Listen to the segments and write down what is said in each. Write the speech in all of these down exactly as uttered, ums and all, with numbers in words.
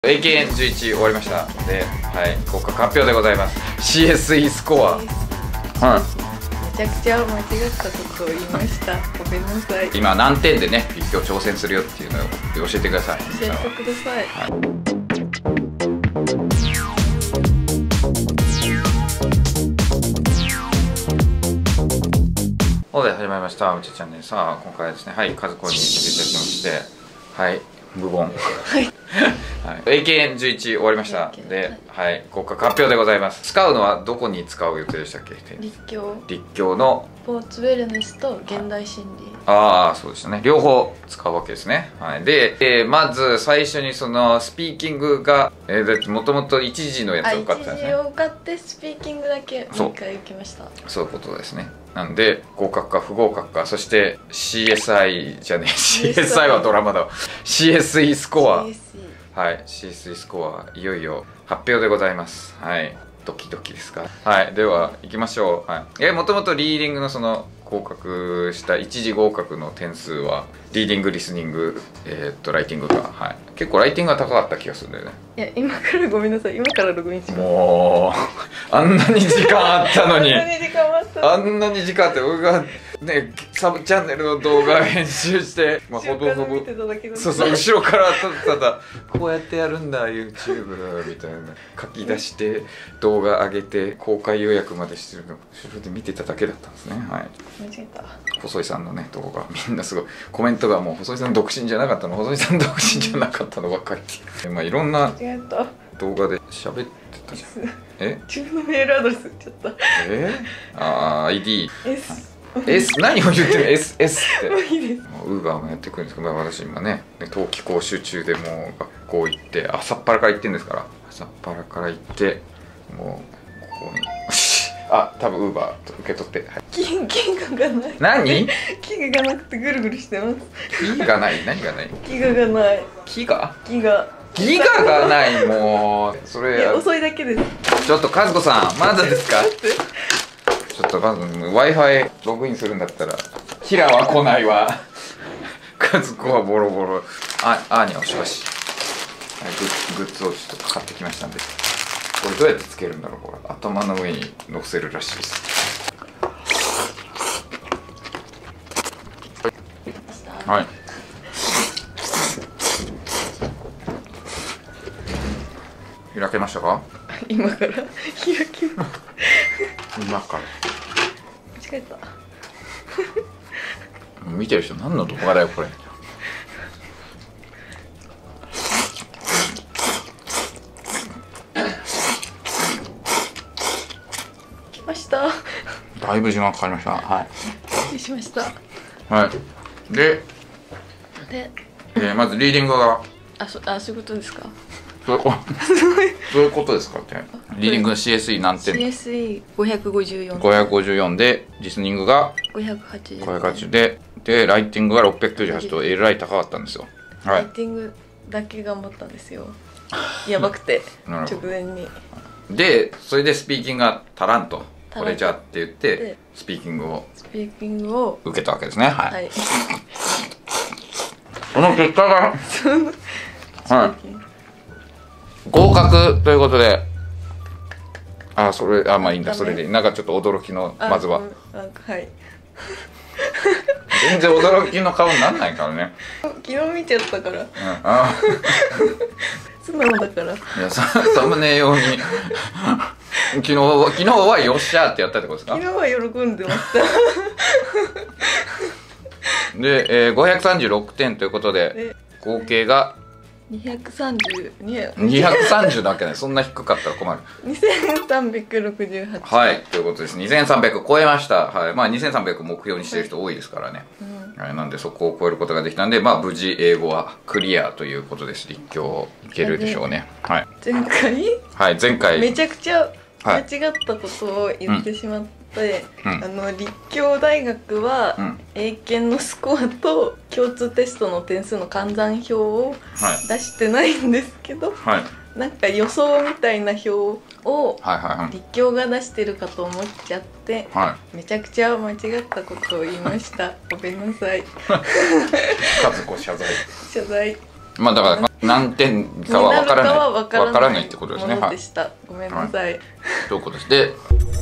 エーケーエヌじゅういち 終わりましたで、はい、合格発表でございます。 シーエスイー スコア、はい、 めちゃくちゃ間違ったことを言いました。ごめんなさい。 今何点でね立教挑戦するよっていうのを教えてください。 教えてください。はい、 ほうで始まりましたうちチャンネル。さあ今回はですね、はい、和子に来ていただきまして、はい、無言。はい。はい、エーケーエヌじゅういち 終わりましたで、はい、合格発表でございます。使うのはどこに使う予定でしたっけ？ 立教。 立教のスポーツウェルネスと現代心理。 ああ、そうでしたね。両方使うわけですね。はい。で、えー、まず最初にそのスピーキングが、えー、だってもともと一時のやつを受かってたんですね。 一時を受かってスピーキングだけもう一回受けました。 そういうことですね。なんで合格か不合格か、そして シーエスアイ じゃねえ シーエスアイ はドラマだわ。 シーエスイー スコア、はい、シーエスイー スコアいよいよ発表でございます。はい、ドキドキですか。はい、では行きましょう。はい、えもともとリーディングのその合格した一次合格の点数はリーディングリスニング、えー、っとライティングが、はい、結構ライティングが高かった気がするんだよね。いや今からごめんなさい、今からログインします。 もうあんなに時間あったのにあんなに時間あったあんなに時間あって僕がねサブチャンネルの動画編集してまあほぼほぼそうそう後ろからただただこうやってやるんだ YouTube みたいな書き出して動画上げて公開予約までしてるの後ろで見てただけだったんですね。はい、 間違えた。 細井さんのね動画みんなすごいコメントがもう細井さん独身じゃなかったの細井さん独身じゃなかったのばっかりってまあいろんな動画で喋ってたじゃん。え自分のメールアドレス言っちゃった。 えああ アイディー S S 何を言ってる エスエス ってもういいです。 ウーバーもやってくるんですけど、まあ、私今ね冬季講習中でもう学校行って朝っぱらから行ってるんですから朝っぱらから行ってもうここにあ多分ウーバーと受け取って、はい、 キキガがない。 何キガがなくてぐるぐるしてます。 キがない何がないキガがない。 キがキガギガがないもうそれ遅いだけです。 ちょっと和子さんまだですかちょっとまず Wi-Fi ログインするんだったらキラは来ないわ和子はボロボロああーにはおしばし、はい、グッ、グッズをちょっと買ってきましたんでこれどうやってつけるんだろう。これ頭の上に乗せるらしいです。はい開けましたか？ 今から開きます。 今から間違えた。 見てる人何の動画だよこれ。 来ました。 だいぶ時間かかりました。はい失礼しました。 はいでで、 えー、まずリーディングがあそあそういうことですか。 そうそういうことですかって。リーディングの シーエスイー 何点？ シーエスイーごひゃくごじゅうよん。 ごひゃくごじゅうよんでリスニングがごひゃくはちじゅう。 ごひゃくはちじゅうででライティングがろっぴゃくきゅうじゅうはちとえらい高かったんですよ。 ライティングだけ頑張ったんですよ。やばくて直前に。でそれでスピーキングが足らんとこれじゃって言ってスピーキングをスピーキングを受けたわけですね。はい、 はい、 この結果がはい合格ということで、あそれあまあいいんだ。それでなんかちょっと驚きのまずははい全然驚きの顔になんないからね。 昨日見ちゃったから、うん、 あ素直だから。いやササムネ用に昨日は昨日はよっしゃーってやったってことですか？ 昨日は喜んでましたで、えー、ごひゃくさんじゅうろくてんということで合計がにひゃくさんじゅうににひゃくさんじゅうだけね。そんな低かったら困る。 にせんさんびゃくろくじゅうはち。 はいということです。にせんさんびゃく超えました。はい、まあにせんさんびゃく目標にしてる人多いですからね、はい、はい、なんでそこを超えることができたんで、まあ無事英語はクリアということです。立教いけるでしょうね。はい、 前回はい前回めちゃくちゃ間違ったことを言ってしまって、うん、あの立教大学は、うん、英検のスコアと共通テストの点数の換算表を出してないんですけど、はい、なんか予想みたいな表を立教が出してるかと思っちゃって、はい、めちゃくちゃ間違ったことを言いました。ごめんなさい。 和子謝罪。 謝罪。 まあだから何点かは分からない分からないってことですね。 はい。ごめんなさい。 ということです。で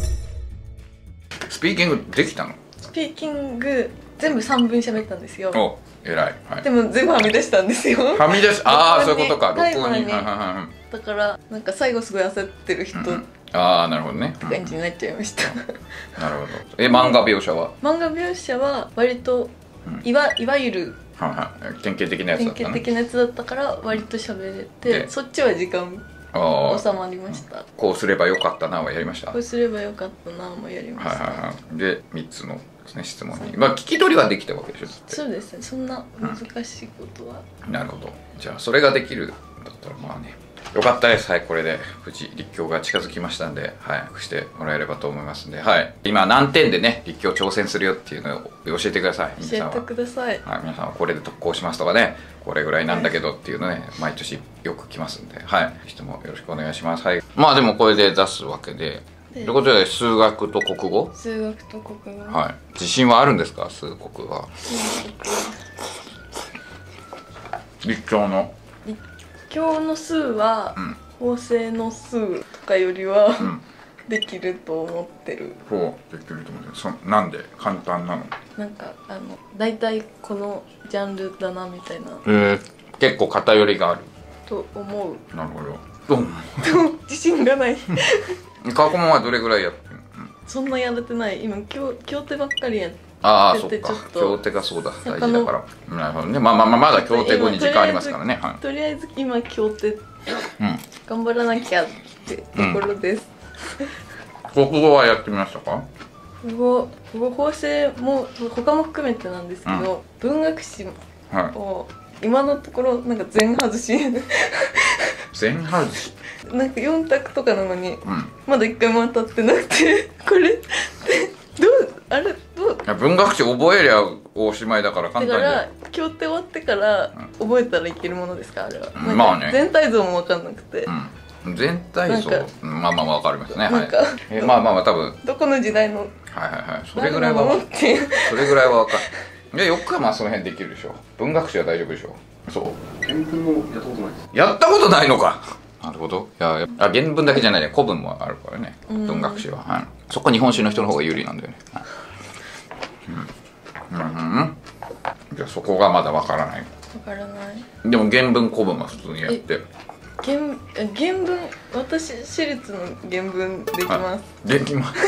スピーキングできたの？ スピーキング全部さんぶん喋ったんですよ。 お、偉い。はい、 でも全部はみ出したんですよ。 はみ出し、ああそういうことか。録音に。 だからなんか最後すごい焦ってる人、うん、 ああなるほどね。 感じになっちゃいました。 なるほど。え、漫画描写は？ 漫画描写は割といわいわゆるはいはい、典型的なやつだったね。 典型的なやつだったから割と喋れて、そっちは時間収まりました。 こうすればよかったなはやりました。 こうすればよかったなもやりました。 はいはいはい。でみっつのですね質問に、まあ聞き取りはできたわけでしょ。 そうですね。そんな難しいことは、 うん、なるほど。じゃあそれができるだったらまあね。よかったです。はい、これで無事立教が近づきましたんで、はい、してもらえればと思いますんで、はい、今何点でね立教挑戦するよっていうのを教えてください。 皆さんは教えてください。 はい、皆さんはこれで特攻しますとかね、これぐらいなんだけどっていうのね、毎年よく来ますんで、はい、ぜひともよろしくお願いします。はい、まあでもこれで出すわけで、ということで数学と国語。 数学と国語。 はい、自信はあるんですか、数国は。立教の。 立教の数は。うん、法政の数とかよりは、うん、できると思ってる。 ほう、できると思ってる。そなんで簡単なの？ なんかあの大体このジャンルだなみたいな。 えー、結構偏りがあると思う。 なるほど。どう自信がない。 過去問はどれぐらいやってるの？ そんなやれてない。今教教手ばっかりやってて。 ああ、そっか。教手がそうだ、大事だから。なるほどね。まあまあまあまだ教手後に時間ありますからね。 とりあえず今教手頑張らなきゃってところです。 国語はやってみましたか？ 国語、国語法政も他も含めてなんですけど、文学史を今のところなんか全外し。 全外し。 なんかよん択とかなのにまだいっかいも当たってなくて、これってどうあれどう？ 文学史覚えりゃおしまいだから簡単に。 だから教手終わってから覚えたらいけるものですか、あれは。 まあね。 全体像も分かんなくて。 うん、全体像まあまあ分かりますね。 なんか、 はい、まあまあまあ多分どこの時代の。 はいはいはい。それぐらいはそれぐらいは分かる。いやよくはまあその辺できるでしょ。文学史は大丈夫でしょ。そう。 原文もやったことないです。 やったことないのか。なるほど。いやあ原文だけじゃないね、古文もあるからね。文学史は、はい。そこ日本史の人の方が有利なんだよね。はい、うん。うん。じゃあそこがまだわからない。わからない。 でも原文古文は普通にやって。 原原文私私立の原文できます。 できます。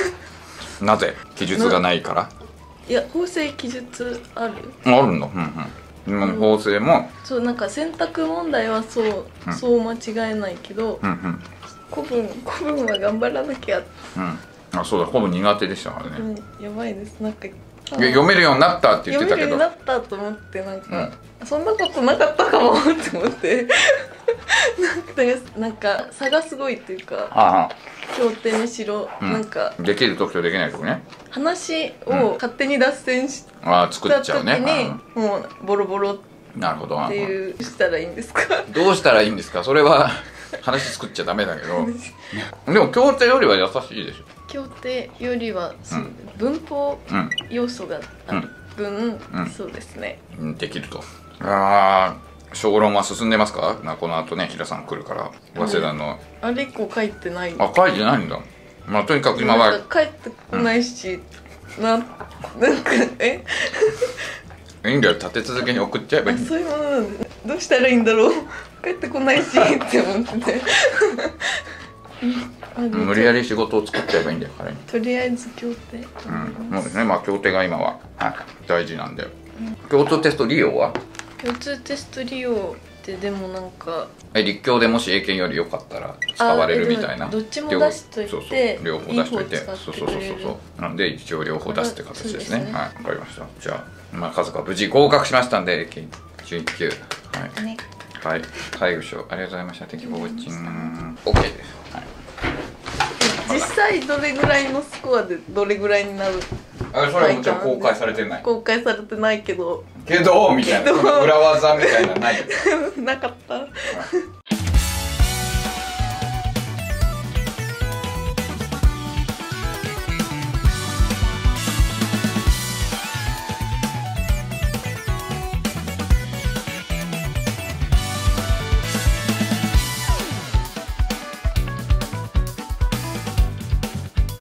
なぜ？記述がないから。 いや法政記述ある。 あるんだ。うんうん。法政もそうなんか選択問題はそう、うん、そう間違えないけど、うんうん、古文古文は頑張らなきゃ。 うん。あそうだ古文苦手でしたからね。 うん、やばいです。なんか読めるようになったって言ってたけど。 読めるようになったと思ってなんか、うん、そんなことなかったかもって思って。なんか差がすごいっていうか。ああ経典にしろ、うん、なんかできる時とできない時ね。 話を勝手に脱線した時にもうボロボロなるほどっていうしたらいいんですか？ どうしたらいいんですか？それは話作っちゃダメだけどでも経典よりは優しいでしょ。 経典よりは、うん、文法要素がある分、うんうん、そうですね、 できると。ああ小論は進んでますか？この後ね平さん来るから早稲田のあれ以降書いてない。 あ書いてないんだ。まあとにかく今は帰ってこないし、うん、ななんかえいいんだよ、立て続けに送っちゃえばいいんだよ。 そういうものなんでどうしたらいいんだろう。帰ってこないしって思ってて無理やり仕事を作っちゃえばいいんだよ彼に。 とりあえず経典、 うん、そうですね。まあ経典が今は、はい、大事なんで、うん、共通テスト利用は共通テスト利用ってでもなんかえ立教でもし英検より良かったら使われるみたいな。 どっちも出しといて、 そうそう両方出しといて、そうそうそうそうなんで一応両方出すって形ですね。はい、わかりました。じゃあまあ家族は無事合格しましたんで英検じゅういっ級、はい、ね、はい、介護所ありがとうございました。Thank you for watching。 OK です。はい、 実際どれぐらいのスコアでどれぐらいになる？ あれそれはもちろん公開されてない。 公開されてないけどけどみたいな裏技みたいなないなかった。